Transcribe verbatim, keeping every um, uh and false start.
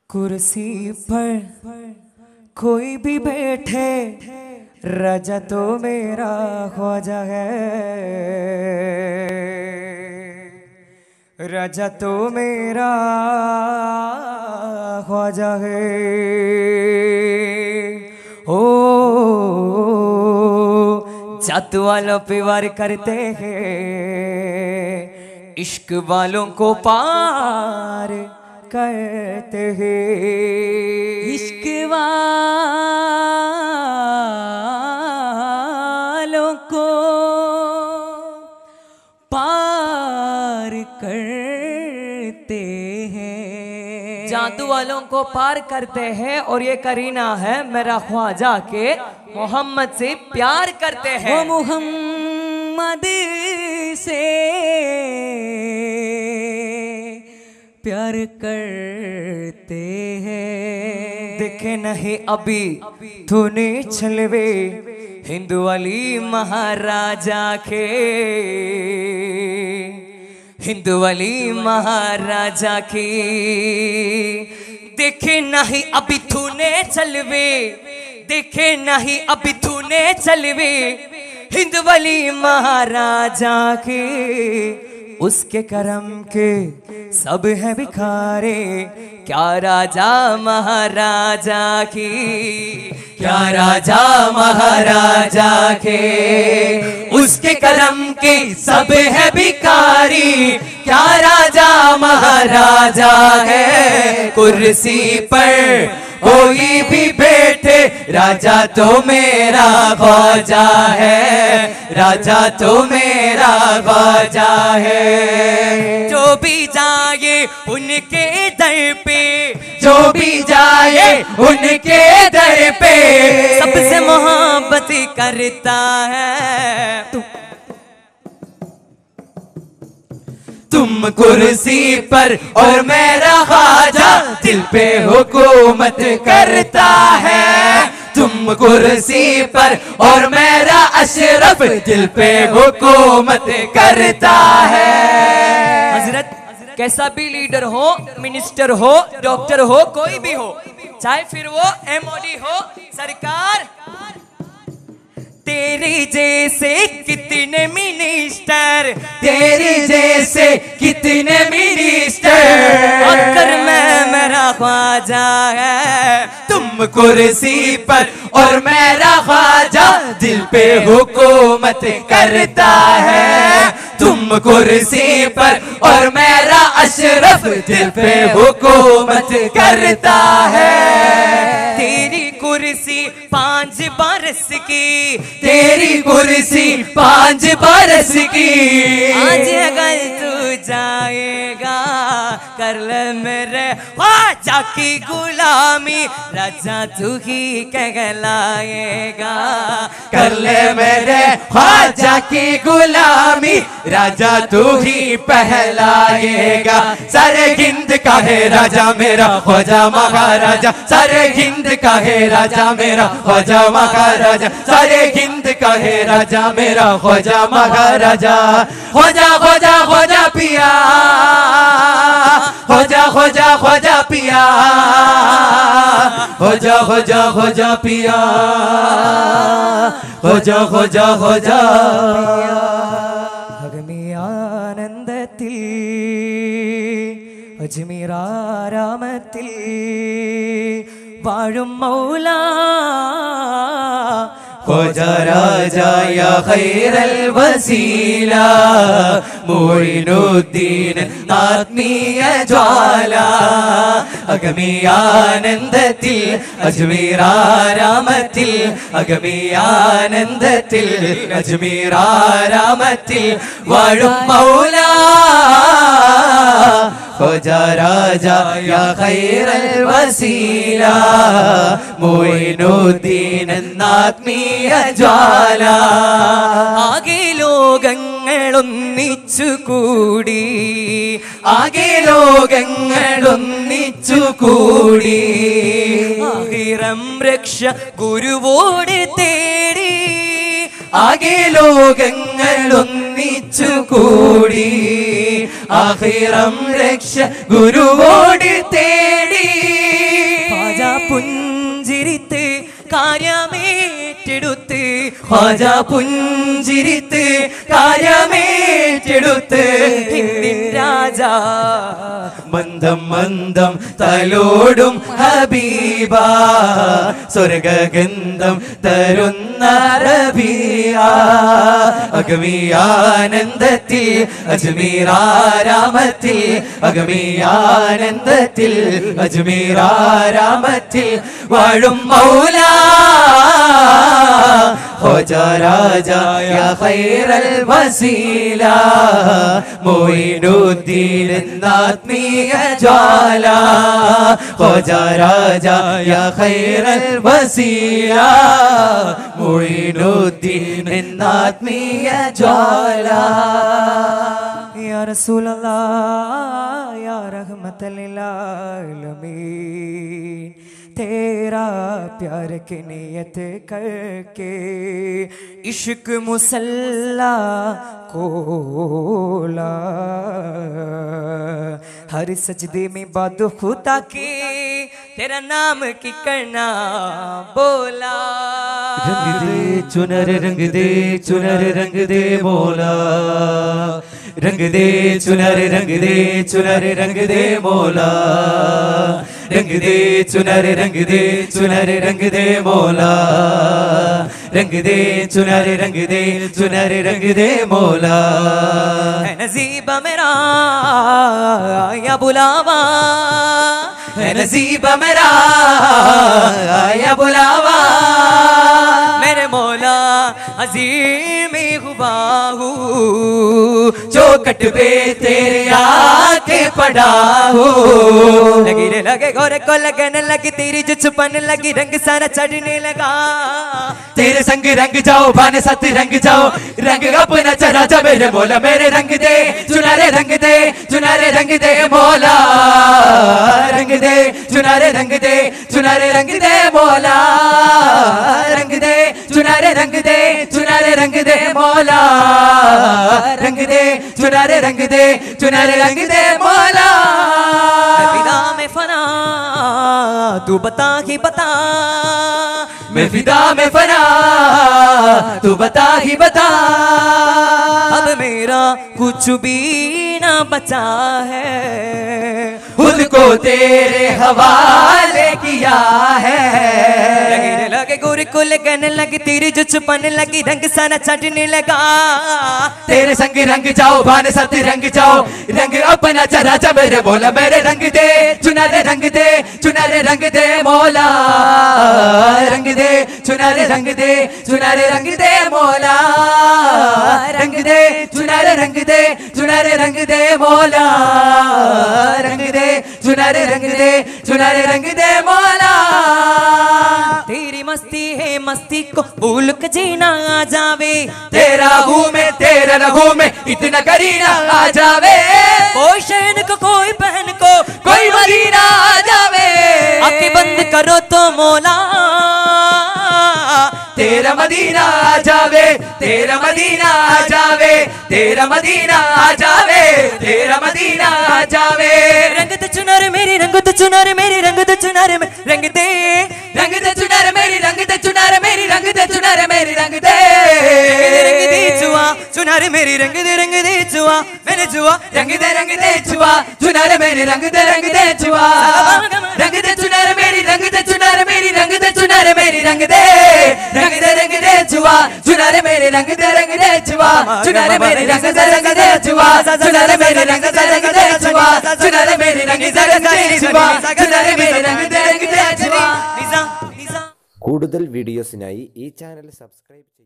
कुर्सी पर कोई भी बैठे राजा तो मेरा ख्वाजा है, राजा तो मेरा ख्वाजा है। ओ जात वालों पे वार करते हैं, इश्क वालों को पार करते हैं, इश्क वालों को पार करते हैं, जादू वालों को पार करते हैं। और ये करीना है मेरा ख्वाजा के मोहम्मद से प्यार करते हैं, वो मोहम्मद से प्यार करते हैं। देखे नहीं अभी तूने छलवे हिंदू वाली महाराजा के, हिंदू वाली महाराजा की। देखे नहीं अभी तूने चलवे, देखे नहीं अभी तूने चलवे हिंदू वाली महाराजा के। उसके करम के सब है भिखारे, क्या राजा महाराजा की, क्या राजा महाराजा के। उसके करम के सब है भिखारी, क्या राजा महाराजा है। कुर्सी पर कोई भी बैठे राजा तो मेरा ख्वाजा है, राजा तो मेरा ख्वाजा है। जो भी जाए उनके दर पे, जो भी जाए उनके दर पे सबसे मोहब्बत करता है। तुम कुर्सी पर और मेरा ख्वाजा दिल पे हुकूमत करता है। तुम कुर्सी पर और मेरा अशरफ दिल पे हुकूमत करता है। हजरत कैसा भी लीडर हो, मिनिस्टर हो, डॉक्टर हो, कोई भी हो, चाहे फिर वो एमओडी हो, सरकार तेरे जैसे कितने मिनिस्टर, तेरे जैसे कितने मिनिस्टर, अगर मैं मेरा ख्वाजा है। तुम कुर्सी पर और मेरा ख्वाजा दिल पे हुकूमत करता है। तुम कुर्सी पर और मेरा अशरफ दिल पे हुकूमत करता है। तेरी कुर्सी पांच बरस की, तेरी कुर्सी पांच बरस की। आज अगर तू जाएगा कर ले मेरे ख्वाजा की गुलामी, राजा तू ही कहलाएगा। कर ले मेरे ख्वाजा की गुलामी, राजा तू ही पहलाएगा। सारे हिंद का है राजा मेरा ख्वाजा महाराजा, सारे हिंद का है राजा मेरा ख्वाजा महाराजा, सारे हिंद का है राजा मेरा ख्वाजा महाराजा। ख्वाजा ख्वाजा ख्वाजा पिया, ख्वाजा ख्वाजा ख्वाजा पिया, ख्वाजा ख्वाजा ख्वाजा पिया, ख्वाजा ख्वाजा ख्वाजा पिया। അഗ്നിയാനന്ദത്തിൽ അജ്മീരാരാമത്തിൽ വാഴും മൗലാ ख्वाजा राजा या खैरल वसीला, मोइनुद्दीन आत्मीय ज्वाला। അഗമിയാനന്ദത്തിൽ അജ്മീരാരാമത്തിൽ, അഗമിയാനന്ദത്തിൽ അജ്മീരാരാമത്തിൽ വാഴും മൗലാ ख्वाजा राजा या खैरल वसीला, मोइनुद्दीन ആത്മീയ ജ്വാല। ആകെ ലോകങ്ങൾ ഒന്നിച്ചു കൂടി, ആകെ ലോകങ്ങൾ ഒന്നിച്ചു കൂടി, ആഹിറം രക്ഷ ഗുരുവോട് തേടി, ആകെ ലോകങ്ങൾ ഒന്നിച്ചു കൂടി, ആഖിറം രക്ഷ ഗുരുവോട് തേടി പുഞ്ചിരിത്ത് കാര്യമേറ്റെടുത്ത് ഖ്വാജ പുഞ്ചിരിത്ത് കാര്യമേറ്റെടുത്ത് ഹിന്ദിൻ രാജാ മന്ദം മന്ദം തലോടും ഹബീബ സ്വർഗഗന്ധം തരുന്ന റബീഅ അഗമിയാനന്ദത്തിൽ അജ്മീറാരാമത്തിൽ അഗമിയാനന്ദത്തിൽ അജ്മീറാരാമത്തിൽ വാഴും മൗലാ ഖ്വാജ രാജാ യാ ഖൈറൽ വസീല മൊയ്നുദ്ദീൻ ആത്മീയ ജ്വാല ഖ്വാജ രാജാ യാ ഖൈറൽ വസീല മൊയ്നുദ്ദീൻ ആത്മീയ ജ്വാല या रसूल अल्लाह या रहमतल लिल आलमीन तेरा प्यार की नियत करके इश्क मुसल्ला कोला हर सजदे में बाद खुदा की तेरा नाम की करना बोला रंग दे चुनर रंग दे चुनर रंग दे मौला रंग दे चुनर रंग दे चुनर रंग दे मौला रंग दे चुनर रंग दे चुनर रंग दे मौला रंग दे चुनर रंग दे चुनर रंग दे मौला है नसीब मेरा या बुलावा है नसीब मेरा या बुलावा मेरे मौला अजीम हुबाहू चौकट पे तेरे आके पड़ा हो लगी रे लगे गोरे को लगने लगी तेरी जो छुपने लगी रंग सारा चढ़ने लगा तेरे संग रंग जाओ भाने साथ रंग जाओ रंग अपना चरा जा मेरे मौला मेरे रंग दे चुनारे रंग दे चुनारे रंग दे मौला रंग दे चुनारे रंग दे चुनारे रंग दे मौला रंग दे चुनारे रंग दे चुनारे रंग दे मौला रंग दे चुनारे रंग दे चुनारे रंग दे मौला फिदा में फना तू बता ही बता मैं फिदा में फना तू बता ही बता अब मेरा कुछ भी ना बचा है खुद को तेरे हवाले किया है लगे रे लगे गोरे को लगने लगी तेरी जो छुपने लगी रंग सारा चढ़ने लगा तेरे संग रंग जाओ भाने साथ रंग जाओ रंग अपना चरा जा मेरे मौला मेरे रंग दे चुनारे रंग दे चुनारे रंग दे मौला रंग दे चुनारे रंग दे चुनारे रंग दे मौला रंग दे चुनारे रंग दे चुनारे रंग दे मौला रंग दे चुनारे रंग दे चुनारे रंग दे मौला तेरी मस्ती है मस्ती को भूल के जीना आ जावे तेरा घूमे तेरा न घूमे इतना करीना आ जावे कोई शहन को कोई बहन को कोई मदीना आ जावे आंखें बंद करो तो मौला तेरा मदीना आ जावे तेरा मदीना आ जावे तेरा मदीना आ जावे तेरा मदीना आ जावे रंग दे चुनर मेरी रंग दे चुनर मेरी रंग दे चुनर में रंग दे रंग दे चुनर मेरी रंग दे चुनर मेरी रंग दे चुनर मेरी रंग दे रंग दे जुआ चुनर मेरी रंग दे रंग दे जुआ मैंने जुआ रंग दे रंग दे छुआ चुनर मेरी रंग दे रंग दे छुआ रंग दे चुनर मेरी रंग दे चुनर मेरी रंग दे चुनर मेरी रंग दे रंग दे रंग दे छुआ चुनर मेरे रंग दे रंग दे छुआ चुनर मेरे रंग दे रंग दे छुआ चुनर मेरे रंग दे रंग दे छुआ चुनर मेरे रंग दे रंग दे छुआ चुनर मेरे रंग दे रंग दे छुआ കൂടുതൽ വീഡിയോസിനായി ഈ ചാനൽ സബ്സ്ക്രൈബ്